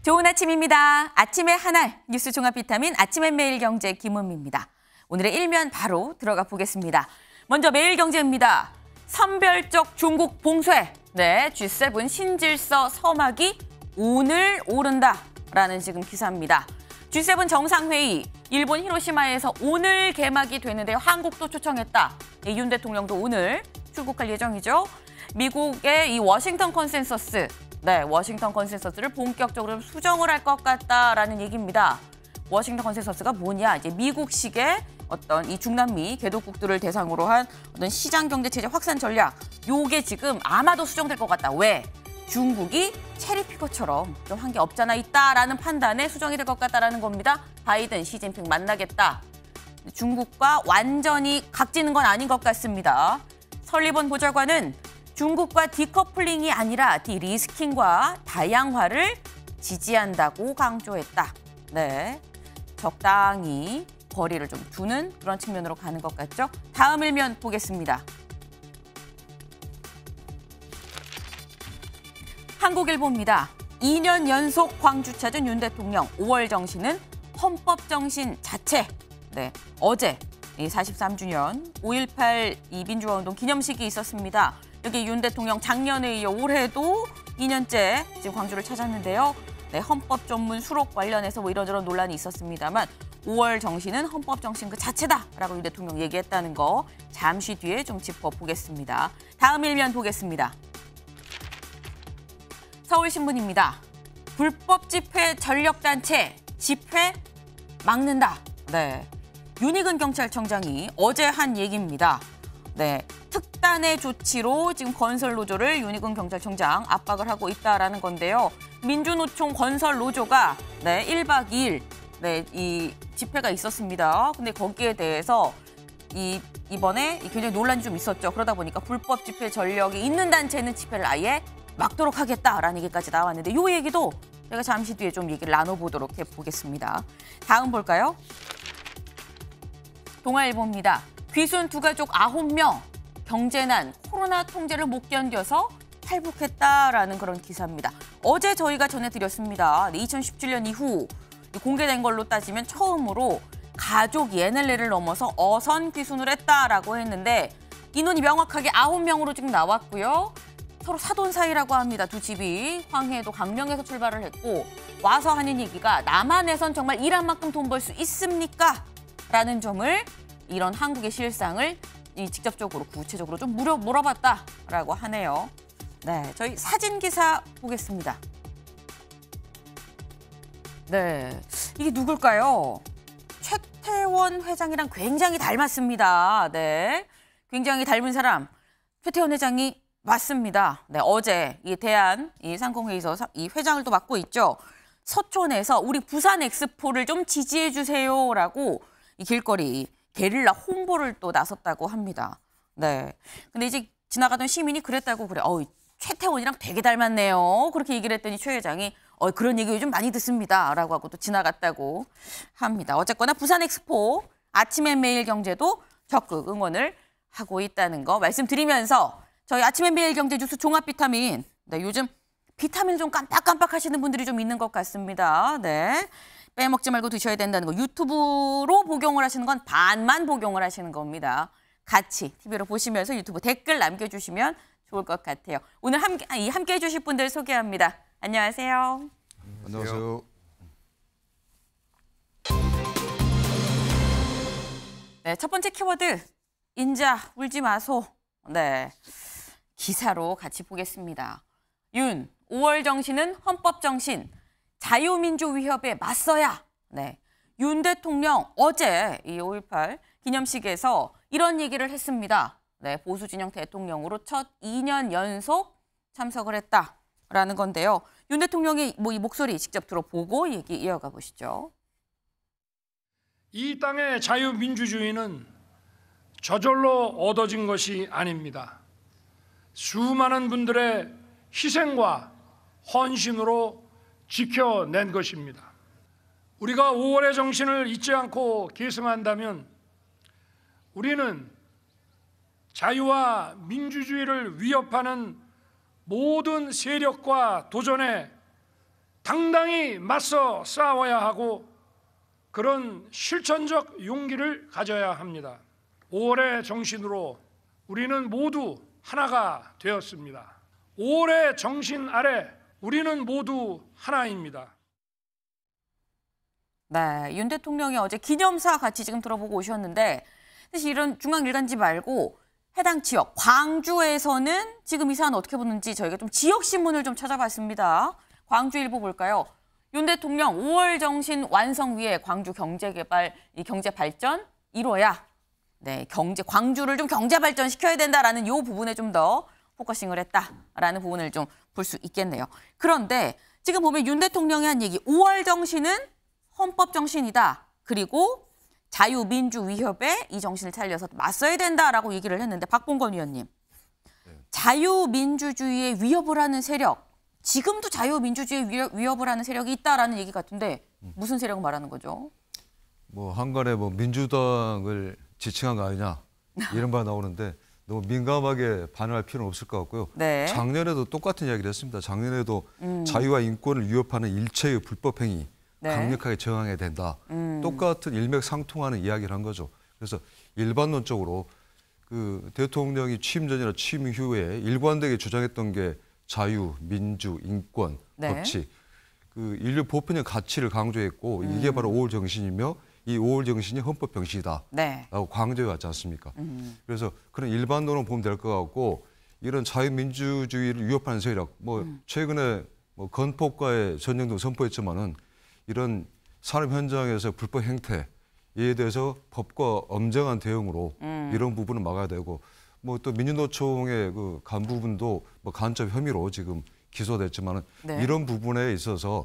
좋은 아침입니다. 아침의 하나 뉴스 종합 비타민 아침엔 매일경제 김은미입니다. 오늘의 일면 바로 들어가 보겠습니다. 먼저 매일경제입니다. 선별적 중국 봉쇄. 네, G7 신질서 서막이 오늘 오른다라는 지금 기사입니다. G7 정상회의 일본 히로시마에서 오늘 개막이 되는데요. 한국도 초청했다. 윤 대통령도 오늘 출국할 예정이죠. 미국의 이 워싱턴 컨센서스. 네, 워싱턴 컨센서스를 본격적으로 수정을 할 것 같다라는 얘기입니다. 워싱턴 컨센서스가 뭐냐? 이제 미국식의 어떤 이 중남미 개도국들을 대상으로 한 어떤 시장 경제 체제 확산 전략. 요게 지금 아마도 수정될 것 같다. 왜? 중국이 체리피거처럼 좀 한 게 없잖아 있다라는 판단에 수정이 될 것 같다라는 겁니다. 바이든, 시진핑 만나겠다. 중국과 완전히 각지는 건 아닌 것 같습니다. 설리번 보좌관은 중국과 디커플링이 아니라 디리스킹과 다양화를 지지한다고 강조했다. 네, 적당히 거리를 좀 두는 그런 측면으로 가는 것 같죠. 다음 일면 보겠습니다. 한국일보입니다. 2년 연속 광주 찾은 윤 대통령 5월 정신은 헌법 정신 자체. 네, 어제 43주년 5.18 이 민주화운동 기념식이 있었습니다. 여기 윤 대통령 작년에 이어 올해도 2년째 지금 광주를 찾았는데요. 네, 헌법 전문 수록 관련해서 뭐 이런저런 논란이 있었습니다만 5월 정신은 헌법 정신 그 자체다라고 윤 대통령 얘기했다는 거 잠시 뒤에 좀 짚어보겠습니다. 다음 일면 보겠습니다. 서울신문입니다. 불법 집회 전력단체 집회 막는다. 네, 윤희근 경찰청장이 어제 한 얘기입니다. 네, 특단의 조치로 지금 건설노조를 윤희근 경찰청장 압박을 하고 있다라는 건데요. 민주노총 건설노조가 네, 1박 2일 네, 이 집회가 있었습니다. 근데 거기에 대해서 이번에 굉장히 논란이 좀 있었죠. 그러다 보니까 불법 집회 전력이 있는 단체는 집회를 아예 막도록 하겠다라는 얘기까지 나왔는데 이 얘기도 제가 잠시 뒤에 좀 얘기를 나눠보도록 해보겠습니다. 다음 볼까요? 동아일보입니다. 귀순 두 가족 9명, 경제난, 코로나 통제를 못 견뎌서 탈북했다라는 그런 기사입니다. 어제 저희가 전해드렸습니다. 2017년 이후 공개된 걸로 따지면 처음으로 가족 예넬레를 넘어서 어선 귀순을 했다라고 했는데 인원이 명확하게 9명으로 지금 나왔고요. 서로 사돈 사이라고 합니다. 두 집이 황해도 강명에서 출발을 했고 와서 하는 얘기가 남한에선 정말 일한 만큼 돈 벌 수 있습니까? 라는 점을 이런 한국의 실상을 직접적으로 구체적으로 좀 물어봤다라고 하네요. 네, 저희 사진 기사 보겠습니다. 네, 이게 누굴까요? 최태원 회장이랑 굉장히 닮았습니다. 네, 굉장히 닮은 사람 최태원 회장이 맞습니다. 네, 어제 이 대한 이 상공회의소 이 회장을 또 맡고 있죠. 서촌에서 우리 부산 엑스포를 좀 지지해 주세요라고 이 길거리 게릴라 홍보를 또 나섰다고 합니다. 네, 근데 이제 지나가던 시민이 그랬다고 그래. 최태원이랑 되게 닮았네요. 그렇게 얘기를 했더니 최 회장이 그런 얘기 요즘 많이 듣습니다. 라고 하고 또 지나갔다고 합니다. 어쨌거나 부산 엑스포 아침엔 매일경제도 적극 응원을 하고 있다는 거 말씀드리면서 저희 아침엔 매일경제 뉴스 종합 비타민. 네, 요즘 비타민 좀 깜빡깜빡 하시는 분들이 좀 있는 것 같습니다. 네, 빼먹지 말고 드셔야 된다는 거. 유튜브로 복용을 하시는 건 반만 복용을 하시는 겁니다. 같이 TV로 보시면서 유튜브 댓글 남겨주시면 좋을 것 같아요. 오늘 함께 해주실 분들 소개합니다. 안녕하세요. 안녕하세요. 네, 첫 번째 키워드 인자 울지 마소. 네, 기사로 같이 보겠습니다. 윤 5월 정신은 헌법 정신. 자유민주 위협에 맞서야. 네, 윤 대통령 어제 이 5.18 기념식에서 이런 얘기를 했습니다. 네, 보수 진영 대통령으로 첫 2년 연속 참석을 했다라는 건데요. 윤 대통령의 이 목소리 직접 들어보고 얘기 이어가 보시죠. 이 땅의 자유민주주의는 저절로 얻어진 것이 아닙니다. 수많은 분들의 희생과 헌신으로 지켜낸 것입니다. 우리가 5월의 정신을 잊지 않고 계승한다면 우리는 자유와 민주주의를 위협하는 모든 세력과 도전에 당당히 맞서 싸워야 하고 그런 실천적 용기를 가져야 합니다. 5월의 정신으로 우리는 모두 하나가 되었습니다. 5월의 정신 아래 우리는 모두 하나입니다. 네, 윤 대통령이 어제 기념사 같이 지금 들어보고 오셨는데 사실 이런 중앙일간지 말고 해당 지역, 광주에서는 지금 이 사안 어떻게 보는지 저희가 좀 지역신문을 좀 찾아봤습니다. 광주일보 볼까요? 윤 대통령 5월 정신 완성 위에 광주 경제개발, 경제발전 이뤄야 네, 광주를 좀 경제발전시켜야 된다라는 이 부분에 좀 더 포커싱을 했다라는 부분을 좀 볼 수 있겠네요. 그런데 지금 보면 윤 대통령이 한 얘기, 5월 정신은 헌법 정신이다. 그리고 자유민주 위협에 이 정신을 살려서 맞서야 된다라고 얘기를 했는데 박봉건 위원님, 자유민주주의에 위협을 하는 세력, 지금도 자유민주주의에 위협을 하는 세력이 있다라는 얘기 같은데 무슨 세력을 말하는 거죠? 뭐 한간에 뭐 민주당을 지칭한 거 아니냐 이런 말 나오는데 너무 민감하게 반응할 필요는 없을 것 같고요. 네. 작년에도 똑같은 이야기를 했습니다. 작년에도 자유와 인권을 위협하는 일체의 불법 행위 네. 강력하게 저항해야 된다. 똑같은 일맥상통하는 이야기를 한 거죠. 그래서 일반론적으로 그 대통령이 취임 전이나 취임 이후에 일관되게 주장했던 게 자유, 민주, 인권, 네. 법치, 그 인류 보편적 가치를 강조했고 이게 바로 5월 정신이며 이 5월 정신이 헌법 정신이다라고 네. 강조해 왔지 않습니까? 그래서 그런 일반론을 보면 될 것 같고 이런 자유민주주의를 위협하는 세력, 뭐 최근에 뭐 건폭과의 전쟁도 선포했지만은 이런 산업 현장에서 불법 행태에 대해서 법과 엄정한 대응으로 이런 부분을 막아야 되고 뭐 또 민주노총의 그 간부분도 뭐 간첩 혐의로 지금 기소됐지만은 네. 이런 부분에 있어서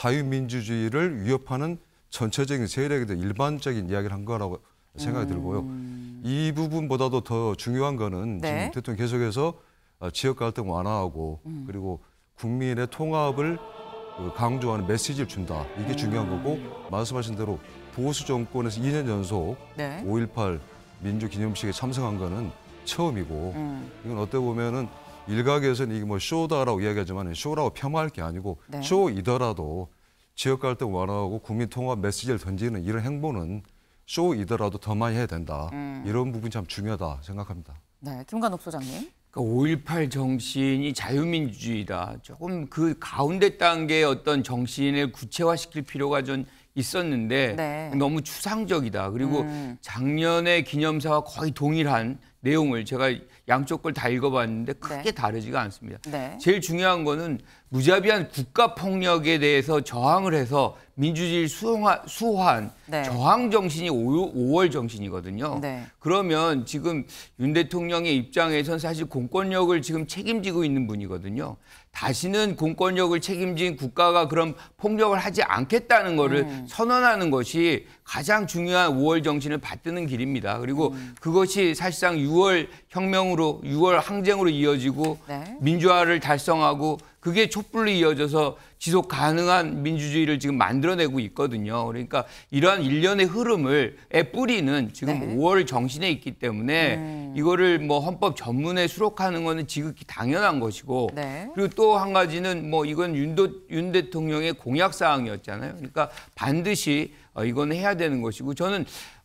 자유민주주의를 위협하는 전체적인 세력에 대한 일반적인 이야기를 한 거라고 생각이 들고요. 이 부분보다도 더 중요한 거는 네. 지금 대통령 계속해서 지역 갈등 완화하고 그리고 국민의 통합을 강조하는 메시지를 준다. 이게 중요한 거고 말씀하신 대로 보수 정권에서 2년 연속 네. 5.18 민주기념식에 참석한 거는 처음이고 이건 어떻게 보면은 일각에서는 이게 뭐 쇼다라고 이야기하지만 쇼라고 폄하할 게 아니고 네. 쇼이더라도 지역 갈등 완화하고 국민 통합 메시지를 던지는 이런 행보는 쇼이더라도 더 많이 해야 된다. 이런 부분이 참 중요하다 생각합니다. 네, 김관옥 소장님. 그러니까 5.18 정신이 자유민주주의다. 조금 그 가운데 단계의 어떤 정신을 구체화시킬 필요가 좀 있었는데 네. 너무 추상적이다. 그리고 작년에 기념사와 거의 동일한 내용을 제가 양쪽 걸 다 읽어봤는데 크게 네. 다르지가 않습니다. 네. 제일 중요한 거는 무자비한 국가폭력에 대해서 저항을 해서 민주주의를 수호한 네. 저항 정신이 5월 정신이거든요. 네. 그러면 지금 윤 대통령의 입장에선 사실 공권력을 지금 책임지고 있는 분이거든요. 다시는 공권력을 책임진 국가가 그런 폭력을 하지 않겠다는 거를 선언하는 것이 가장 중요한 5월 정신을 받드는 길입니다. 그리고 그것이 사실상 6월 혁명으로 6월 항쟁으로 이어지고 네. 민주화를 달성하고 그게 촛불로 이어져서 지속 가능한 민주주의를 지금 만들어내고 있거든요. 그러니까 이러한 일련의 흐름의 뿌리는 지금 네. 5월 정신에 있기 때문에 이거를 뭐 헌법 전문에 수록하는 거는 지극히 당연한 것이고 네. 그리고 또 한 가지는 뭐 이건 윤 대통령의 공약 사항이었잖아요. 그러니까 반드시 이건 해야 되는 것이고 저는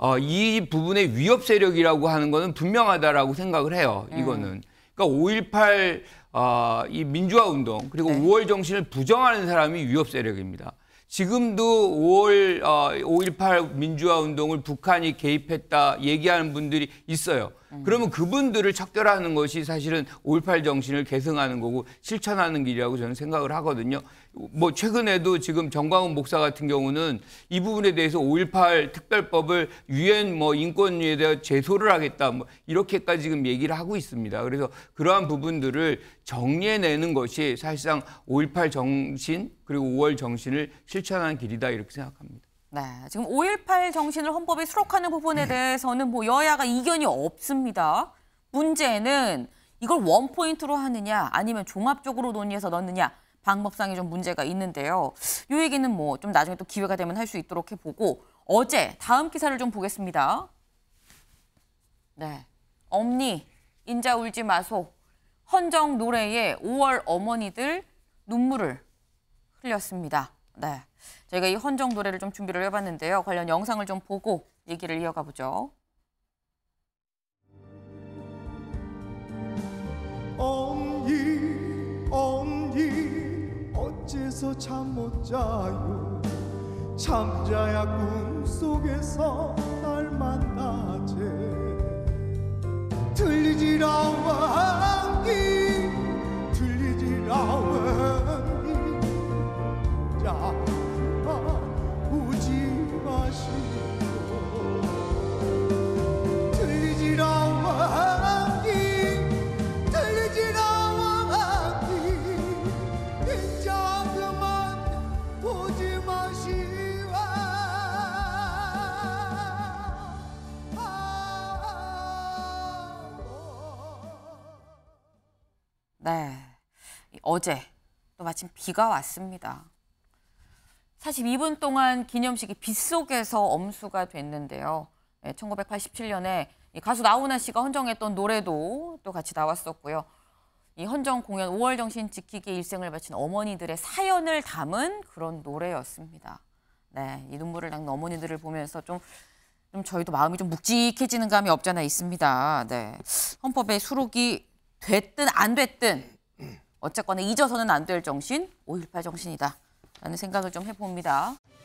이 부분의 위협 세력이라고 하는 거는 분명하다라고 생각을 해요. 이거는. 그러니까 5.18 이 민주화 운동 그리고 네. 5월 정신을 부정하는 사람이 위협 세력입니다. 지금도 5.18 민주화 운동을 북한이 개입했다 얘기하는 분들이 있어요. 그러면 그분들을 척결하는 것이 사실은 5.18 정신을 계승하는 거고 실천하는 길이라고 저는 생각을 하거든요. 뭐 최근에도 지금 정광훈 목사 같은 경우는 이 부분에 대해서 5.18 특별법을 유엔 뭐 인권위에 대해 제소를 하겠다 뭐 이렇게까지 지금 얘기를 하고 있습니다. 그래서 그러한 부분들을 정리해내는 것이 사실상 5.18 정신 그리고 5월 정신을 실천하는 길이다 이렇게 생각합니다. 네, 지금 5.18 정신을 헌법에 수록하는 부분에 대해서는 뭐 여야가 이견이 없습니다. 문제는 이걸 원포인트로 하느냐 아니면 종합적으로 논의해서 넣느냐 방법상에 좀 문제가 있는데요. 이 얘기는 뭐 좀 나중에 또 기회가 되면 할 수 있도록 해보고 어제 다음 기사를 좀 보겠습니다. 네, 엄니 인자 울지 마소 헌정 노래에 5월 어머니들 눈물을 틀렸습니다. 네, 저희가 이 헌정 노래를 좀 준비를 해봤는데요. 관련 영상을 좀 보고 얘기를 이어가 보죠. 엄니 어째서 잠 못 자요. 잠자야 꿈속에서 날 만나제. 들리지라 왕이 들리지라 왕이 자 우지 마시고. 들리지라 왕이 들리지라 왕이 인자 그만 보지 마시와. 네, 어제 또 마침 비가 왔습니다. 42분 동안 기념식이 빗속에서 엄수가 됐는데요. 1987년에 가수 나훈아 씨가 헌정했던 노래도 또 같이 나왔었고요. 이 헌정 공연 5월 정신 지키기에 일생을 바친 어머니들의 사연을 담은 그런 노래였습니다. 네, 이 눈물을 닦는 어머니들을 보면서 좀 저희도 마음이 좀 묵직해지는 감이 없잖아 있습니다. 네, 헌법에 수록이 됐든 안 됐든 어쨌거나 잊어서는 안 될 정신, 5.18 정신이다 라는 생각을 좀 해봅니다.